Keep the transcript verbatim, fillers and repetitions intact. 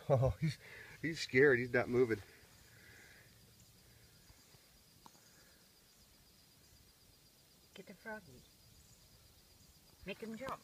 Oh, he's, he's scared. He's not moving. Get the froggy. Make him jump.